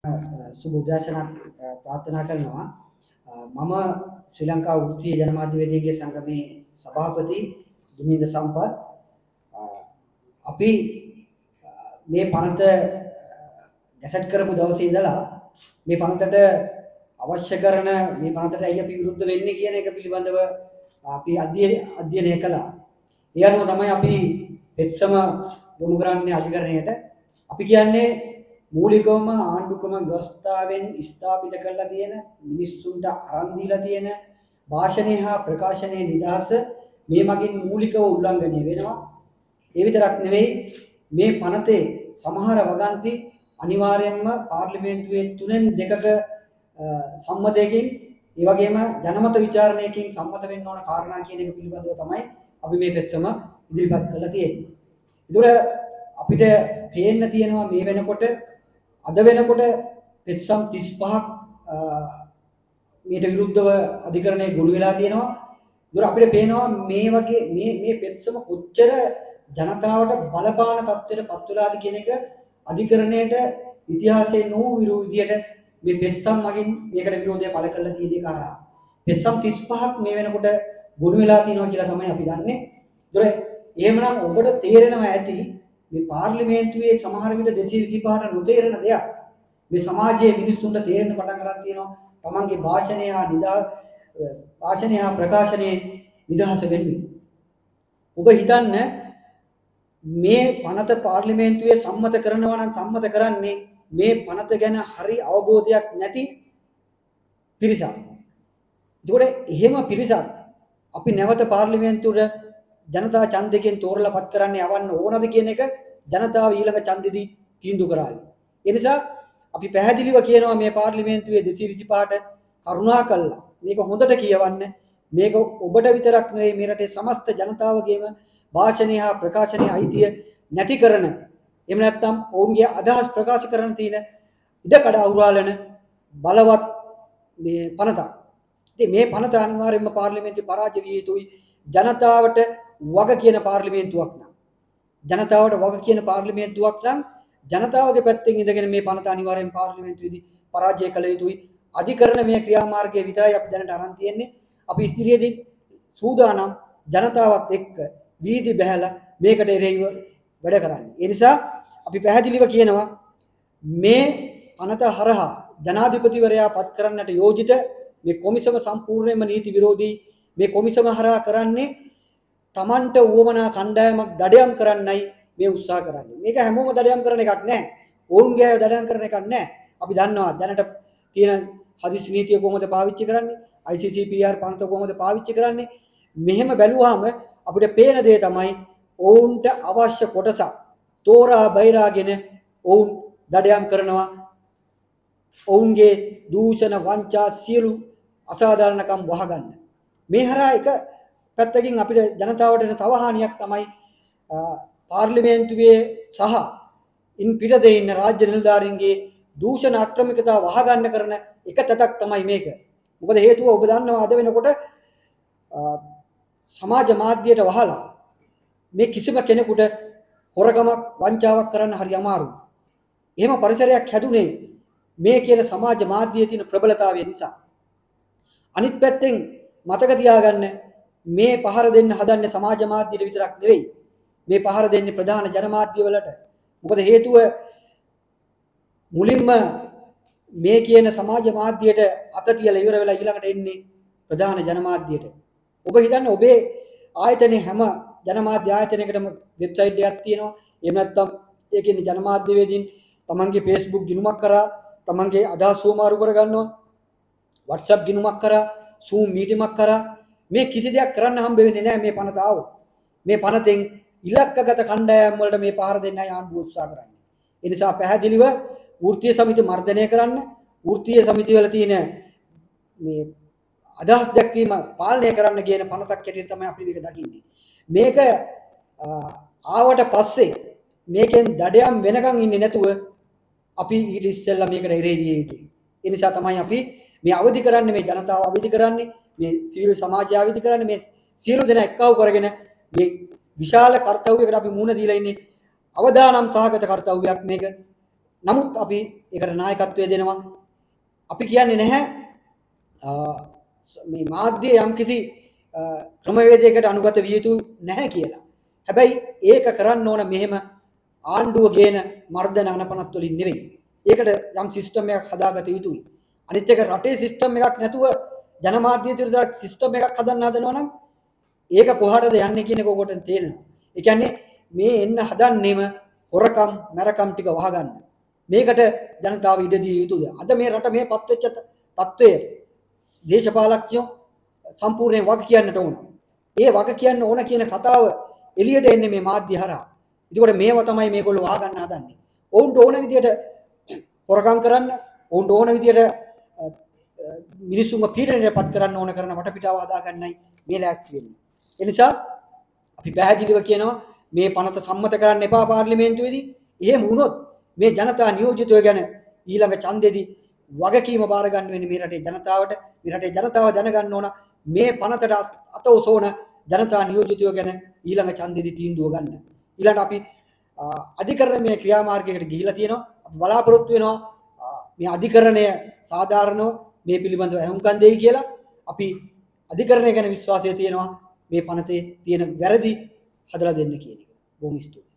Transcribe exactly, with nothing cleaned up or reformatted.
සුබ උදෑසනක් ප්‍රාර්ථනා කරනවා. මම ශ්‍රී ලංකා වෘත්තීය ජනමාධ්‍යවේදීන්ගේ සංගමේ සභාපති දුමින්ද සම්පත්. අපි මේ පනත ගැසට් කරපු දවසේ ඉඳලා මේ පනතට අවශ්‍ය කරන මේ පනතට ඇයි අපි විරුද්ධ වෙන්නේ කියන එක පිළිබඳව අපි අධ්‍යයනය කළා. ඒ අනුව තමයි අපි පෙත්සම යොමු කරන්නේ අධිකරණයට. අපි කියන්නේ මූලිකවම ආණ්ඩු ක්‍රම ව්‍යවස්ථාවෙන් ස්ථාපිත කරලා තියෙන මිනිස්සුන්ට අරන් දීලා තියෙන භාෂණය හා ප්‍රකාශනයේ නිදහස මේ මගින් මූලිකව උල්ලංඝනය වෙනවා. ඒ විතරක් නෙවෙයි මේ පනතේ සමහර වගන්ති අනිවාර්යයෙන්ම පාර්ලිමේන්තුවේ තුනෙන් දෙකක සම්මතයකින් ඒ වගේම ජනමත විචාරණයකින් සම්මත වෙන්න ඕන කාරණා කියන එක පිළිබඳව තමයි අපි මේ පෙත්සම ඉදිරිපත් කරලා තියෙන්නේ. ඒතර අපිට පේන්න තියෙනවා මේ වෙනකොට අද වෙනකොට පෙත්සම් තිස් පහක් මේට විරුද්ධව අධිකරණයේ ගොනු වෙලා තියෙනවා. ඒතර අපිට පේනවා මේ වගේ මේ මේ පෙත්සම කොච්චර ජනතාවට බලපාන තත්ත්වයට පත් වෙලාද කියන එක අධිකරණයට ඉතිහාසයේ නොවු විරු විදියට මේ පෙත්සම් මගින් මේකට විරෝධය පළ කරලා තියෙන එක හරහා පෙත්සම් තිස් පහක් මේ වෙනකොට ගොනු වෙලා තියෙනවා කියලා තමයි අපි දන්නේ. ඒතර එහෙමනම් ඔබට තේරෙනවා ඇති මේ පාර්ලිමේන්තුවේ සමහර විට දෙසිය විසිපහට නොතේරෙන දෙයක් මේ සමාජයේ මිනිස්සුන්ට තේරෙන්න පටන් ගන්න තියෙනවා. තමන්ගේ භාෂණය හා නිදා භාෂණය හා ප්‍රකාශනයේ නිදහස වෙනුවෙන් ඔබ හිතන්න මේ පනත පාර්ලිමේන්තුවේ සම්මත කරනවා නම් සම්මත කරන්නේ මේ පනත ගැන හරි අවබෝධයක් නැති පිරිසක්. ඒකට එහෙම පිරිසක් අපි නැවත පාර්ලිමේන්තුවට ජනතා ඡන්දයෙන් තෝරලා පත් කරන්න යවන්න ඕනද කියන එක ජනතාව ඊළඟ ඡන්දෙදී තීන්දුව කරાવી. ඒ නිසා අපි පැහැදිලිව කියනවා මේ පාර්ලිමේන්තුවේ දෙසිය විසිපහට කරුණා කළා මේක හොඳට කියවන්න. මේක ඔබට විතරක් නෙවෙයි මේ රටේ සමස්ත ජනතාවගේම භාෂණය හා ප්‍රකාශනයේ අයිතිය නැති කරන එහෙම නැත්නම් ඔවුන්ගේ අදහස් ප්‍රකාශ කරන තියෙන ඉඩකඩ අවුරාලන බලවත් මේ පනතක්. ඉතින් මේ පනත අනිවාර්යයෙන්ම පාර්ලිමේන්තුවේ පරාජය විය යුතුයි. ජනතාවට වග කියන පාර්ලිමේන්තුවක් නම් ජනතාවට වග කියන පාර්ලිමේන්තුවක් නම් ජනතාවගේ පැත්තෙන් ඉඳගෙන මේ පනත අනිවාර්යෙන් පාර්ලිමේන්තුවේදී පරාජය කළ යුතුයි. අධිකරණ මේ ක්‍රියාමාර්ගය විතරයි අපි දැනට අරන් තියෙන්නේ. අපි ඉදිරියේදී සූදානම් ජනතාවත් එක්ක වීදි බැහැලා මේකට එරෙහිව වැඩ කරන්න. ඒ නිසා අපි පැහැදිලිව කියනවා මේ පනත හරහා ජනාධිපතිවරයා පත් කරන්නට යෝජිත මේ කොමිසම සම්පූර්ණයෙන්ම නීති විරෝධී. මේ කොමිසම හරහා කරන්නේ Tamanට උවමනා කණ්ඩායමක් දඩයම් කරන්නයි මේ උත්සාහ කරන්නේ. මේක හැමෝම දඩයම් කරන එකක් නෑ. ඕන්ගේ අය දඩයම් කරන එකක් නෑ. අපි දන්නවා දැනට තියෙන හදිසි නීතිය කොහොමද පාවිච්චි කරන්නේ? I C C P R පනත කොහොමද පාවිච්චි කරන්නේ? මෙහෙම බැලුවාම අපිට පේන දේ තමයි ඔවුන්ට අවශ්‍ය කොටසක් තෝරා බයිරාගෙන ඔවුන් දඩයම් කරනවා. ඔවුන්ගේ දූෂණ වංචා සියලු අසාධාරණකම් වහගන්න. මේ හරහා එක පැත්තකින් අපිට ජනතාවට එන තව හානියක් තමයි පාර්ලිමේන්තුවේ සහ ඉන් පිටතේ ඉන්න රාජ්‍ය නිලධාරීන්ගේ දූෂණ අක්‍රමිකතා වහගන්න කරන එක තැතක් තමයි මේක. මොකද හේතුව ඔබ දන්නවා අද වෙනකොට සමාජ මාධ්‍යයට වහලා මේ කිසිම කෙනෙකුට හොරකමක් වංචාවක් කරන්න හරි අමාරුයි. එහෙම පරිසරයක් හැදුනේ මේ කියන සමාජ මාධ්‍යයේ තියෙන ප්‍රබලතාවය නිසා. අනිත් පැත්තෙන් මතක තියාගන්න මේ පහර දෙන්න හදන්නේ සමාජ මාධ්‍යයට විතරක් නෙවෙයි. මේ පහර දෙන්නේ ප්‍රධාන ජනමාධ්‍ය වලට. මොකද හේතුව මුලින්ම මේ කියන සමාජ මාධ්‍යයට අත තියලා ඉවර වෙලා ඊළඟට එන්නේ ප්‍රධාන ජනමාධ්‍යයට. ඔබ හිතන්නේ ඔබේ ආයතනයේ හැම ජනමාධ්‍ය ආයතනයකටම වෙබ්සයිට් එකක් තියෙනවා. එහෙම නැත්නම් ඒ කියන්නේ ජනමාධ්‍යවේදීන් තමන්ගේ Facebook ගිණුමක් කරා තමන්ගේ අදහස් සුවමාරු කරගන්නවා. WhatsApp ගිණුමක් කරා Zoom මීටිමක් කරා මේ කිසි දෙයක් කරන්න හම්බ වෙන්නේ නැහැ මේ පනත ආවොත්. මේ පනතෙන් ඉලක්කගත කණ්ඩායම් වලට මේ පහර දෙන්නයි ආණ්ඩුව උත්සාහ කරන්නේ. ඒ නිසා පැහැදිලිව වෘත්තීය සමිති මර්ධනය කරන්න, වෘත්තීය සමිති වල තියෙන මේ අදහස් දැක්වීම පාලනය කරන්න කියන පනතක් හැටියට තමයි අපි මේක දකින්නේ. මේක ආවට පස්සේ මේකෙන් දඩයම් වෙනකන් ඉන්නේ නැතුව අපි ඊට ඉස්සෙල්ලා මේකට එරෙහි විය යුතුයි. ඒ නිසා තමයි අපි මේ අවදි කරන්නේ මේ ජනතාව අවදි කරන්නේ මේ සිවිල් සමාජය අවදි කරන්නේ මේ සියලු දෙනා එක්කව කරගෙන මේ විශාල කාර්යයකට අපි මුහුණ දීලා ඉන්නේ. අවදානම් සහගත කාර්යයක් මේක. නමුත් අපි ඒකට නායකත්වය දෙනවා. අපි කියන්නේ නැහැ මේ මාධ්‍ය යම්කිසි ක්‍රමවේදයකට අනුගත විය යුතු නැහැ කියලා. හැබැයි ඒක කරන්න ඕන මෙහෙම ආණ්ඩුව ගේන මර්ධන අනපනත් වලින් නෙවෙයි. ඒකට යම් සිස්ටම් එකක් හදාගත යුතුයි. අනිත් එක රටේ සිස්ටම් එකක් නැතුව ජනමාධ්‍ය විතරක් සිස්ටම් එකක් හදන්න හදනවා නම් ඒක කොහටද යන්නේ කියන එක ඔකට තේරෙනවා. ඒ කියන්නේ මේ එන්න හදන්නේම හොරකම් මරකම් ටික වහගන්න. මේකට ජනතාව ඉඩ දිය යුතුද? අද මේ රට මේ පත් වෙච්ච තත්වයේ දේශපාලඥයෝ සම්පූර්ණයෙන් වග කියන්නට ඕන. ඒ වග කියන්න ඕන කියන කතාව එළියට එන්නේ මේ මාධ්‍ය හරහා. ඒකෝට මේව තමයි මේගොල්ලෝ වහගන්න හදන්නේ. ඔවුන්ට ඕන විදියට හොරකම් කරන්න, ඔවුන්ට ඕන විදියට මිනිස්සුන්ව පීඩනයටපත් කරන්න ඕන කරන වටපිටාව හදාගන්නයි මේ ලෑස්ති වෙන්නේ. ඒ නිසා අපි පැහැදිලිව කියනවා මේ පනත සම්මත කරන්න එපා පාර්ලිමේන්තුවේදී. එහෙම වුණොත් මේ ජනතා නියෝජිතයෝ ගැන ඊළඟ ඡන්දෙදී වගකීම බාර ගන්න වෙන්නේ මේ රටේ ජනතාවට. මේ රටේ ජනතාව දැනගන්න ඕන මේ පනතට අත ඔසවන ජනතා නියෝජිතයෝ ගැන ඊළඟ ඡන්දෙදී තීන්දුව ගන්න. ඊළඟට අපි අධිකරණයේ ක්‍රියාමාර්ගයකට ගිහිලා තියෙනවා. අපි බලාපොරොත්තු වෙනවා මේ අධිකරණය සාධාරණව මේ පිළිබඳව අහුම්කම් දෙයි කියලා. අපි අධිකරණය ගැන විශ්වාසය තියෙනවා මේ පනතේ තියෙන වැරදි හදලා දෙන්න කියන එක. බොහොම ස්තුතියි.